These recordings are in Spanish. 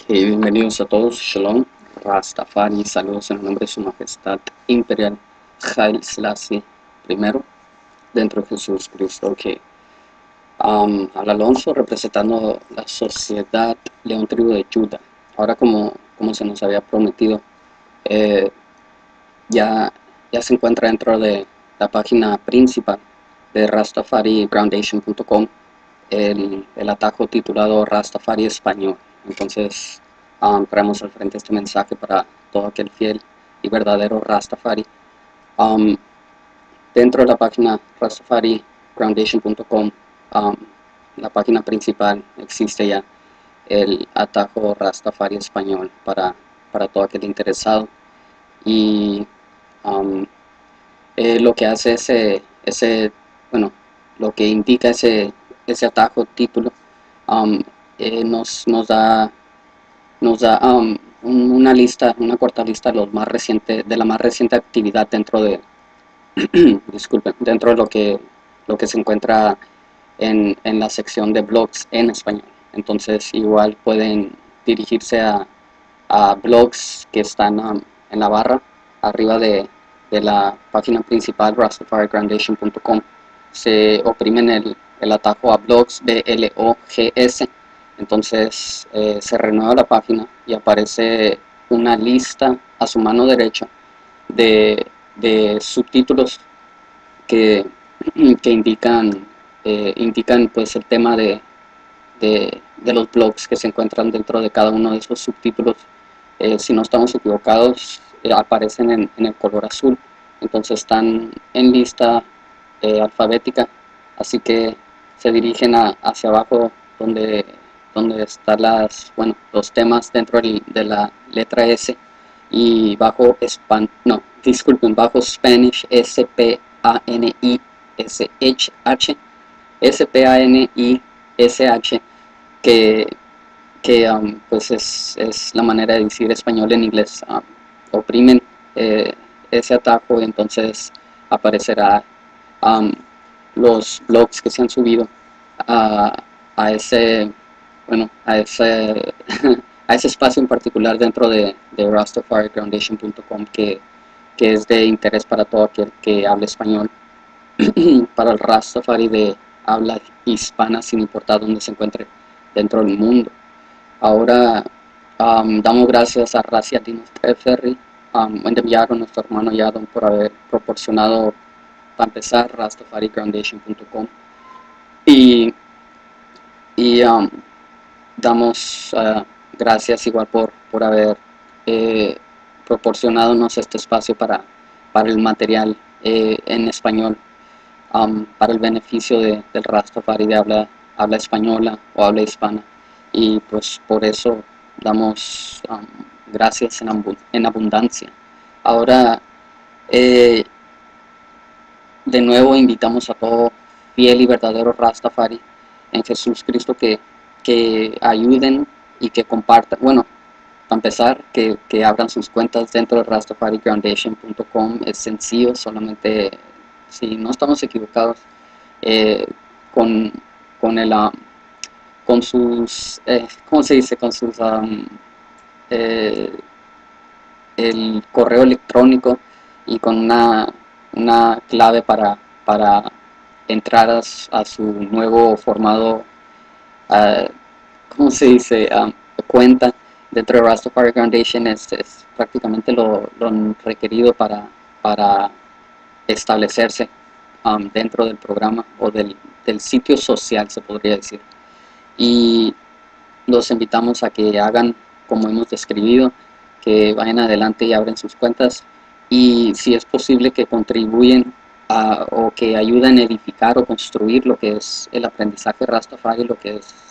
Bienvenidos a todos, Shalom, Rastafari, saludos en el nombre de su majestad imperial, Haile Selassie I, dentro de Jesús Cristo, al Alonso representando la sociedad León Tribu de Judá. Ahora como se nos había prometido, eh, ya se encuentra dentro de la página principal de RastafariGroundation.com el atajo titulado Rastafari Español. Entonces traemos al frente este mensaje para todo aquel fiel y verdadero Rastafari. Dentro de la página RastafariGroundation.com, la página principal, existe ya el atajo Rastafari Español para todo aquel interesado. Y lo que hace lo que indica ese atajo título, nos da una lista, una corta lista de de la más reciente actividad dentro de disculpen, dentro de lo que se encuentra en la sección de blogs en español. Entonces igual pueden dirigirse a blogs que están en la barra arriba de la página principal rastafarigroundation.com. Se oprimen el atajo a blogs, BLOGS. Entonces se renueva la página y aparece una lista a su mano derecha de subtítulos que, que indican pues el tema de los blogs que se encuentran dentro de cada uno de esos subtítulos. Si no estamos equivocados, aparecen en el color azul. Entonces están en lista alfabética, así que se dirigen hacia abajo donde están los temas dentro de la letra S, y bajo bajo Spanish, Spanish, que pues es la manera de decir español en inglés. Oprimen ese atajo y entonces aparecerá los blogs que se han subido a, a ese a ese a ese espacio en particular dentro de RastafariGroundation.com, que es de interés para todo aquel que hable español, para el Rastafari de habla hispana, sin importar dónde se encuentre dentro del mundo. Ahora damos gracias a Racia Dinos Ferry, a nuestro hermano Yadon, por haber proporcionado, para empezar, RastafariGroundation.com, y damos gracias igual por haber proporcionadonos este espacio para el material en español, para el beneficio del Rastafari de habla española o habla hispana. Y pues por eso damos gracias en abundancia. Ahora de nuevo invitamos a todo fiel y verdadero Rastafari en Jesús Cristo que ayuden y que compartan. Bueno, para empezar, que abran sus cuentas dentro de RastafariGroundation.com. Es sencillo, solamente, si no estamos equivocados, con, con el con sus ¿cómo se dice? Con sus el correo electrónico, y con una clave para entrar a su nuevo formado, uh, ¿cómo se dice? Cuenta dentro de Rastafari Foundation. Es prácticamente lo requerido para establecerse dentro del programa o del sitio social, se podría decir. Y los invitamos a que hagan como hemos describido, que vayan adelante y abren sus cuentas, y si es posible que contribuyen o que ayuden a edificar o construir lo que es el aprendizaje Rastafari, lo que es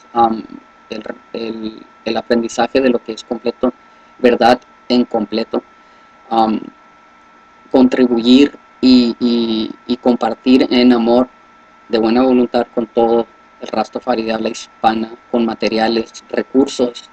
el aprendizaje de lo que es completo, verdad en completo. Contribuir y compartir en amor, de buena voluntad, con todo el Rastafari de habla hispana, con materiales, recursos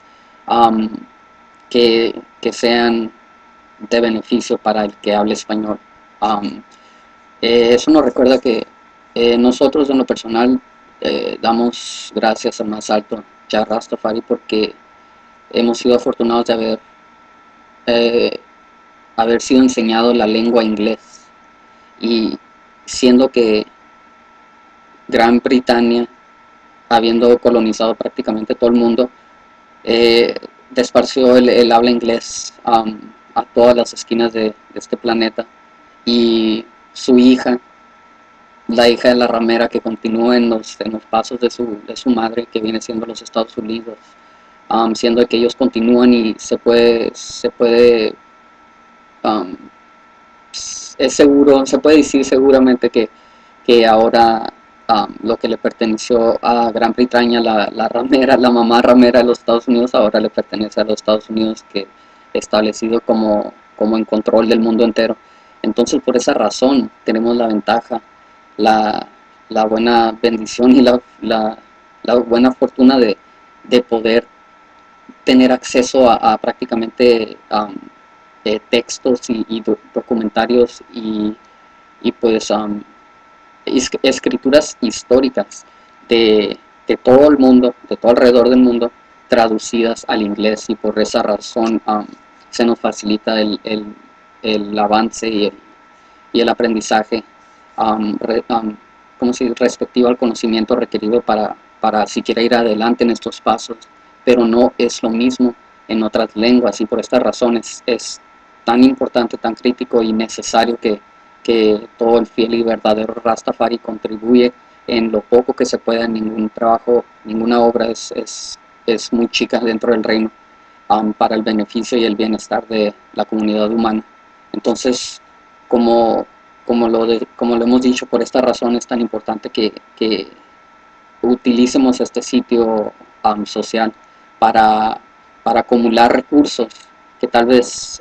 que sean de beneficio para el que hable español. Eso nos recuerda que nosotros, en lo personal, damos gracias al más alto, Jah Rastafari, porque hemos sido afortunados de eh, haber sido enseñado la lengua inglés, y siendo que Gran Bretaña, habiendo colonizado prácticamente todo el mundo, eh, desparció el habla inglés a todas las esquinas de este planeta, y su hija, la hija de la ramera, que continúa en los pasos de su madre, que viene siendo los Estados Unidos, siendo que ellos continúan, y se puede um, es seguro, se puede decir seguramente que ahora lo que le perteneció a Gran Bretaña, la ramera, la mamá ramera de los Estados Unidos, ahora le pertenece a los Estados Unidos, que establecido como en control del mundo entero. Entonces, por esa razón tenemos la ventaja, la, la buena bendición y la buena fortuna de poder tener acceso a prácticamente textos y documentarios y pues escrituras históricas de todo el mundo, de todo alrededor del mundo, traducidas al inglés, y por esa razón se nos facilita el avance y el aprendizaje como si respectivo al conocimiento requerido para siquiera ir adelante en estos pasos, pero no es lo mismo en otras lenguas, y por esta razón es tan importante, tan crítico y necesario que todo el fiel y verdadero Rastafari contribuye en lo poco que se pueda. Ningún trabajo, ninguna obra es muy chica dentro del reino para el beneficio y el bienestar de la comunidad humana. Entonces, como, como lo hemos dicho, por esta razón es tan importante que utilicemos este sitio social para, para acumular recursos que tal vez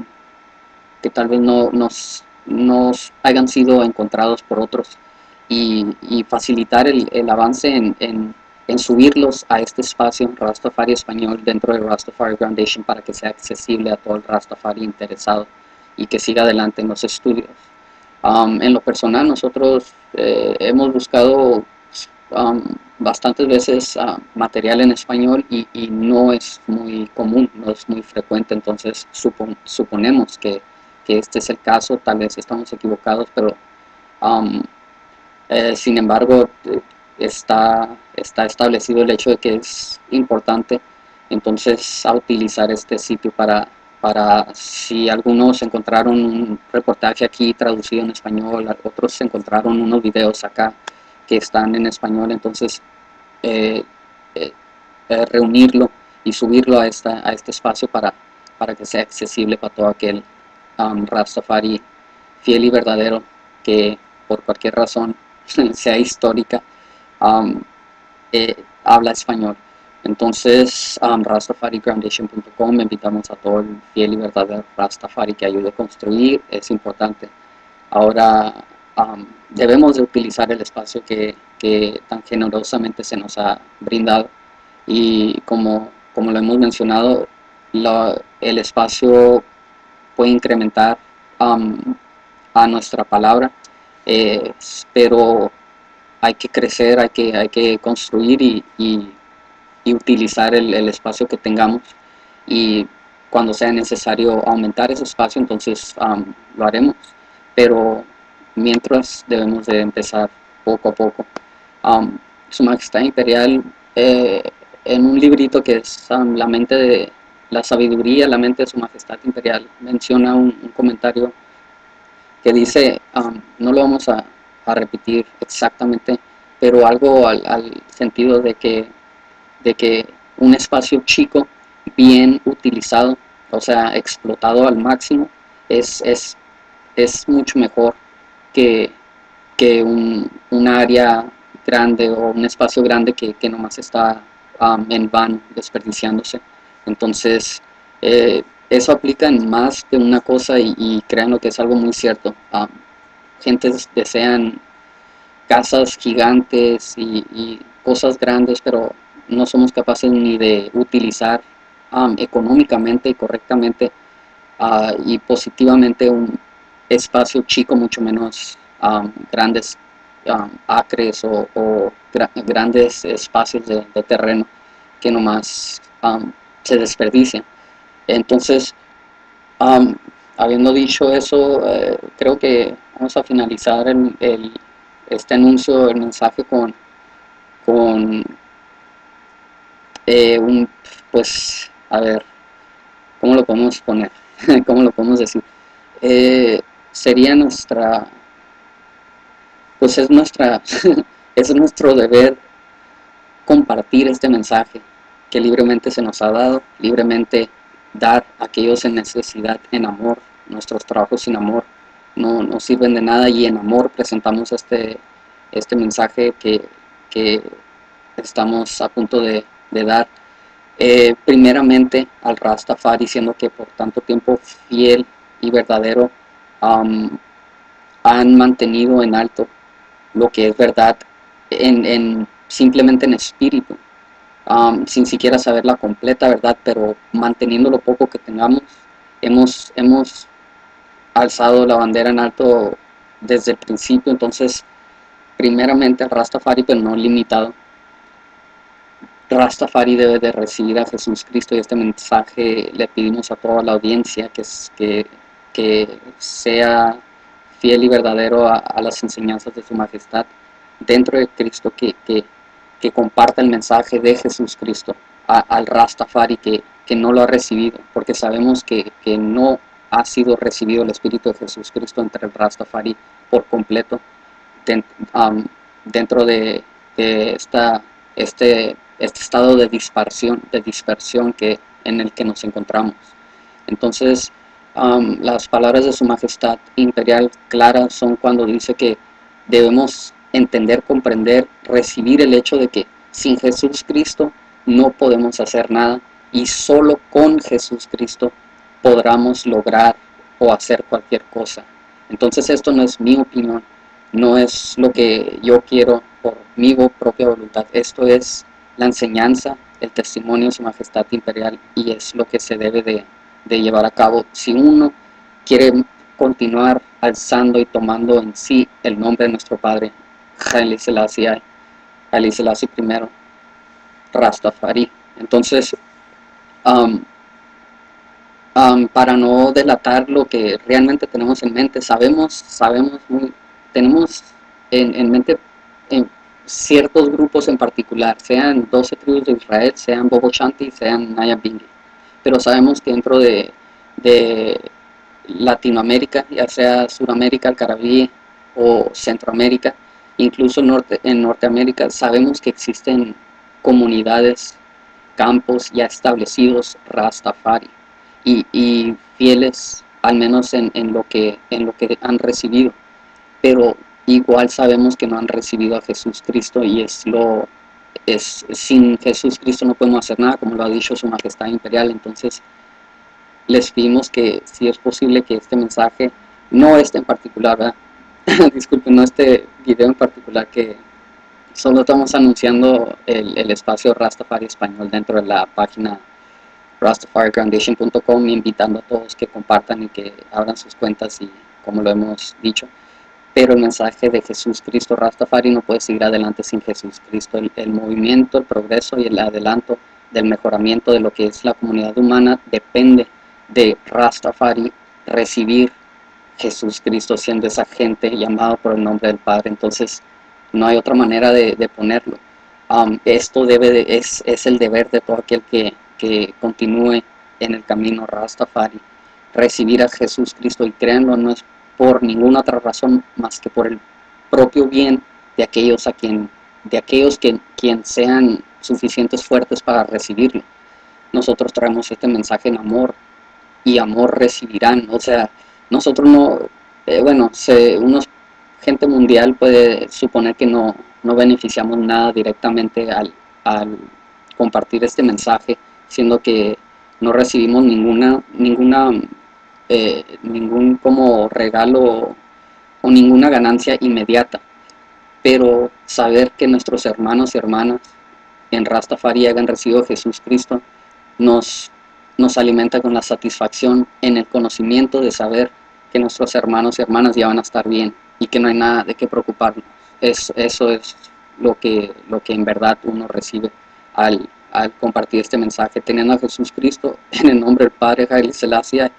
no nos hayan sido encontrados por otros, y facilitar el avance en subirlos a este espacio Rastafari español dentro de Rastafari Foundation, para que sea accesible a todo el Rastafari interesado y que siga adelante en los estudios. En lo personal, nosotros hemos buscado bastantes veces material en español, y no es muy común, no es muy frecuente. Entonces suponemos que este es el caso, tal vez estamos equivocados, pero um, sin embargo está establecido el hecho de que es importante entonces a utilizar este sitio para si algunos encontraron un reportaje aquí traducido en español, otros encontraron unos videos acá que están en español, entonces eh, eh, reunirlo y subirlo a este espacio para que sea accesible para todo aquel Rastafari fiel y verdadero que por cualquier razón, sea histórica, um, habla español. Entonces, rastafarigroundation.com, invitamos a todo el fiel y verdadero Rastafari que ayude a construir, es importante. Ahora debemos de utilizar el espacio que tan generosamente se nos ha brindado, y como lo hemos mencionado, el espacio puede incrementar um, a nuestra palabra, eh, pero hay que crecer, hay que construir y utilizar el espacio que tengamos, y cuando sea necesario aumentar ese espacio, entonces lo haremos, pero mientras debemos de empezar poco a poco. Um, Su Majestad Imperial, eh, en un librito que es La mente de la sabiduría, la mente de Su Majestad Imperial, menciona un comentario que dice, no lo vamos a repetir exactamente, pero algo al sentido de que un espacio chico, bien utilizado, o sea, explotado al máximo, es, es, es mucho mejor que, que un área grande o un espacio grande que nomás está en vano, desperdiciándose. Entonces, eso aplica en más de una cosa, y créanlo que es algo muy cierto. Gentes desean casas gigantes y cosas grandes, pero no somos capaces ni de utilizar económicamente y correctamente y positivamente un espacio chico, mucho menos grandes acres o grandes espacios de terreno que nomás se desperdicia. Entonces, um, habiendo dicho eso, creo que vamos a finalizar este anuncio, el mensaje con un, pues, a ver, ¿cómo lo podemos poner? ¿Cómo lo podemos decir? Sería nuestra, pues es nuestra, es nuestro deber compartir este mensaje que libremente se nos ha dado, libremente dar a aquellos en necesidad en amor. Nuestros trabajos sin amor no sirven de nada, y en amor presentamos este mensaje que estamos a punto de dar. Primeramente al Rastafari, diciendo que por tanto tiempo fiel y verdadero um, han mantenido en alto lo que es verdad, simplemente en espíritu, sin siquiera saber la completa verdad, pero manteniendo lo poco que tengamos. Hemos alzado la bandera en alto desde el principio. Entonces, primeramente al Rastafari, pero no limitado. Rastafari debe de recibir a Jesús Cristo, y este mensaje le pedimos a toda la audiencia que sea fiel y verdadero a las enseñanzas de su majestad dentro de Cristo, que comparta el mensaje de Jesús Cristo al Rastafari que no lo ha recibido, porque sabemos que no ha sido recibido el Espíritu de Jesús Cristo entre el Rastafari por completo, dentro de este estado de dispersión en el que nos encontramos. Entonces, las palabras de su majestad imperial claras son cuando dice que debemos entender, comprender, recibir el hecho de que sin Jesús Cristo no podemos hacer nada, y solo con Jesús Cristo podremos lograr o hacer cualquier cosa. Entonces, esto no es mi opinión, no es lo que yo quiero por mi propia voluntad. Esto es la enseñanza, el testimonio de su majestad imperial, y es lo que se debe de llevar a cabo si uno quiere continuar alzando y tomando en sí el nombre de nuestro Padre, Haile Selassie I, Rastafari. Entonces, um, para no delatar lo que realmente tenemos en mente, tenemos en mente en ciertos grupos en particular, sean 12 tribus de Israel, sean Bobo Shanti, sean Naya Bingi, pero sabemos que dentro de Latinoamérica, ya sea Suramérica, el Caribe o Centroamérica, incluso en Norteamérica, sabemos que existen comunidades, campos ya establecidos Rastafari, y fieles al menos en lo que han recibido, pero igual sabemos que no han recibido a Jesús Cristo, y sin Jesús Cristo no podemos hacer nada, como lo ha dicho su majestad imperial. Entonces, les pedimos que si es posible que este mensaje, no este en particular, ¿verdad? Disculpen, no este video en particular, que solo estamos anunciando el espacio Rastafari Español dentro de la página rastafarifoundation.com, invitando a todos que compartan y que abran sus cuentas, y como lo hemos dicho. Pero el mensaje de Jesús Cristo Rastafari no puede seguir adelante sin Jesús Cristo. El movimiento, el progreso y el adelanto del mejoramiento de lo que es la comunidad humana depende de Rastafari recibir Jesús Cristo, siendo esa gente llamado por el nombre del Padre. Entonces, no hay otra manera de ponerlo. Esto es el deber de todo aquel que continúe en el camino Rastafari, recibir a Jesús Cristo, y créanlo, no es por ninguna otra razón más que por el propio bien de aquellos quien sean suficientes fuertes para recibirlo. Nosotros traemos este mensaje en amor, y amor recibirán. O sea, nosotros no, gente mundial puede suponer que no beneficiamos nada directamente al compartir este mensaje, siendo que no recibimos ningún como regalo o ninguna ganancia inmediata. Pero saber que nuestros hermanos y hermanas en Rastafari hayan recibido a Jesús Cristo nos alimenta con la satisfacción en el conocimiento de saber que nuestros hermanos y hermanas ya van a estar bien, y que no hay nada de qué preocuparnos. Eso es lo que en verdad uno recibe al al compartir este mensaje, teniendo a Jesús Cristo en el nombre del Padre Haile Selassie.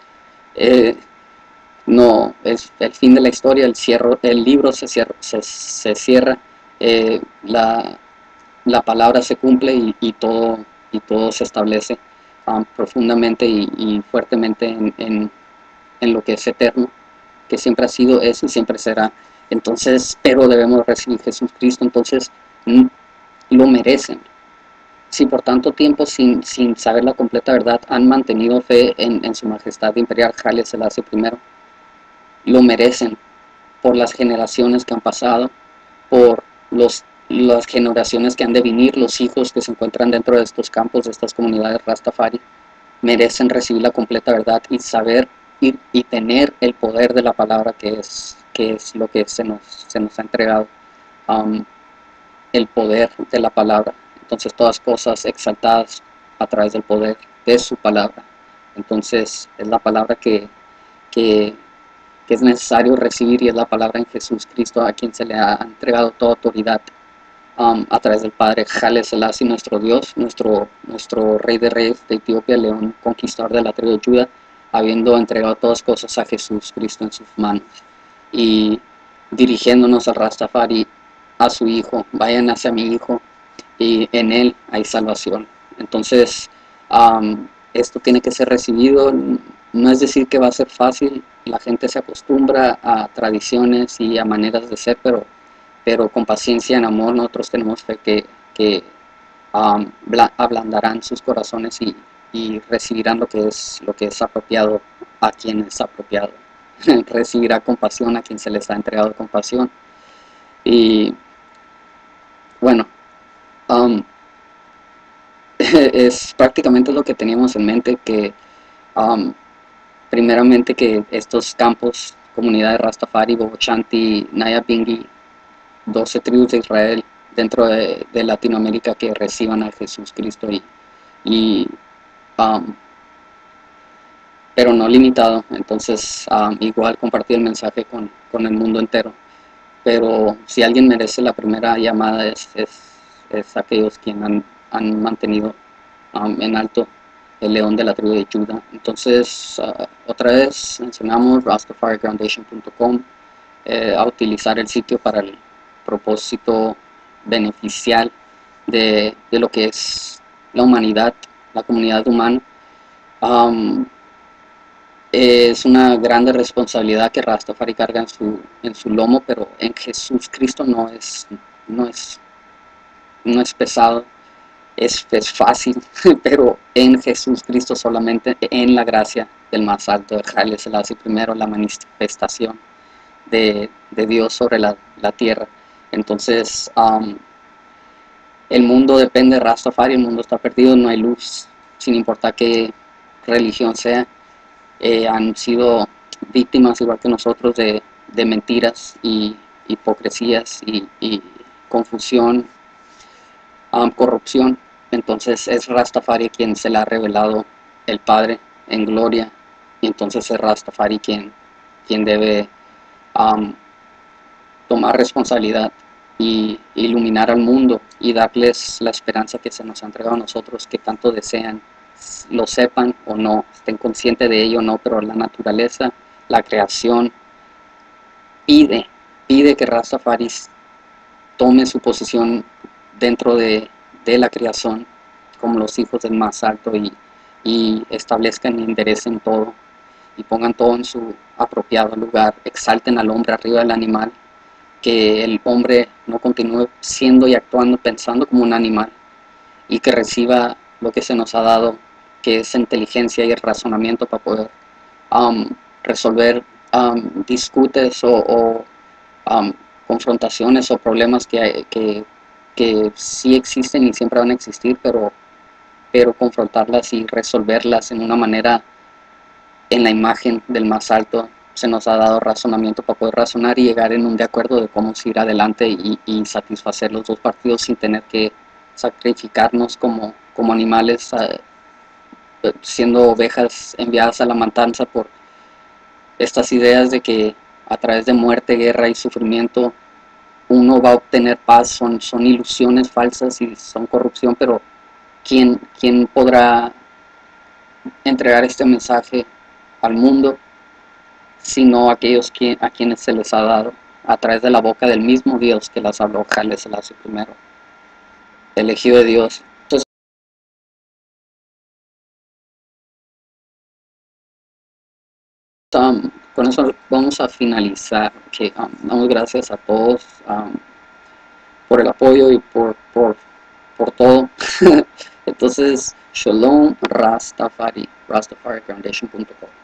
No es el fin de la historia, el libro se cierra, eh, la, la palabra se cumple y todo se establece profundamente y fuertemente en lo que es eterno, que siempre ha sido, es y siempre será. Entonces, pero debemos recibir Jesucristo, entonces lo merecen. Si por tanto tiempo sin saber la completa verdad han mantenido fe en su majestad imperial Haile Selassie I, lo merecen por las generaciones que han pasado, por las generaciones que han de venir, los hijos que se encuentran dentro de estos campos, de estas comunidades Rastafari, merecen recibir la completa verdad y saber y tener el poder de la palabra que es lo que se nos ha entregado, el poder de la palabra. Entonces todas cosas exaltadas a través del poder de su palabra. Entonces es la palabra que es necesario recibir y es la palabra en Jesús Cristo, a quien se le ha entregado toda autoridad a través del Padre Haile Selassie, nuestro Dios, nuestro Rey de Reyes de Etiopía, León Conquistador de la tribu de Judá, habiendo entregado todas cosas a Jesús Cristo en sus manos y dirigiéndonos al Rastafari, a su Hijo, vayan hacia mi Hijo y en Él hay salvación. Entonces, esto tiene que ser recibido, no es decir que va a ser fácil, la gente se acostumbra a tradiciones y a maneras de ser, pero con paciencia, en amor, nosotros tenemos fe que ablandarán sus corazones y recibirán lo que es apropiado a quien es apropiado. Recibirá compasión a quien se les ha entregado compasión. Y bueno, es prácticamente lo que teníamos en mente, que primeramente que estos campos, comunidades Rastafari, Bobo Chanti, Naya Bingi, 12 tribus de Israel dentro de Latinoamérica que reciban a Jesús Cristo y pero no limitado, entonces igual compartir el mensaje con el mundo entero. Pero si alguien merece la primera llamada es aquellos quienes han mantenido en alto el león de la tribu de Judá. Entonces, otra vez mencionamos rastafarigroundation.com, a utilizar el sitio para el propósito beneficial de lo que es la humanidad, la comunidad humana. Es una grande responsabilidad que Rastafari carga en su lomo, pero en Jesús Cristo no es pesado, es fácil, pero en Jesús Cristo solamente, en la gracia del más alto de Haile Selassie I, la manifestación de Dios sobre la tierra. Entonces, el mundo depende de Rastafari, el mundo está perdido, no hay luz, sin importar qué religión sea. Han sido víctimas, igual que nosotros, de mentiras y hipocresías y confusión, corrupción. Entonces es Rastafari quien se le ha revelado el Padre en gloria, y entonces es Rastafari quien debe tomar responsabilidad y iluminar al mundo y darles la esperanza que se nos ha entregado a nosotros, que tanto desean, lo sepan o no, estén conscientes de ello o no, pero la naturaleza, la creación pide que Rastafari tome su posición dentro de la creación como los hijos del más alto y establezcan y enderecen todo y pongan todo en su apropiado lugar, exalten al hombre arriba del animal, que el hombre no continúe siendo y actuando, pensando como un animal, y que reciba lo que se nos ha dado, que es inteligencia y el razonamiento para poder resolver discutes o confrontaciones o problemas que sí existen y siempre van a existir, pero confrontarlas y resolverlas en una manera en la imagen del más alto. Se nos ha dado razonamiento para poder razonar y llegar en un de acuerdo de cómo seguir adelante y satisfacer los dos partidos sin tener que sacrificarnos como animales, siendo ovejas enviadas a la matanza por estas ideas de que a través de muerte, guerra y sufrimiento uno va a obtener paz. Son ilusiones falsas y son corrupción, pero ¿quién podrá entregar este mensaje al mundo sino a quienes se les ha dado a través de la boca del mismo Dios que las habló Haile Selassie primero, elegido de Dios? Entonces, con eso vamos a finalizar. Que damos gracias a todos por el apoyo y por todo. Entonces, Shalom Rastafari, rastafarifoundation.com.